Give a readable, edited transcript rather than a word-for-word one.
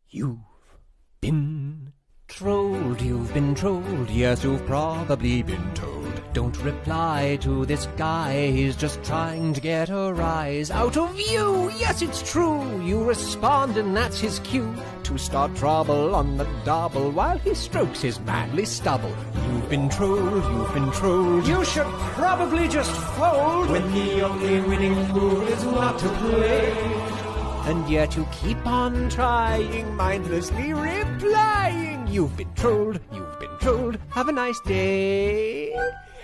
You've been trolled, you've been trolled, yes, you've probably been told. Don't reply to this guy, he's just trying to get a rise out of you. Yes, it's true, you respond and that's his cue to start trouble on the double while he strokes his manly stubble. You've been trolled, you've been trolled. You should probably just fold when the only winning move is not to play. And yet you keep on trying, mindlessly replying. You've been trolled, have a nice day.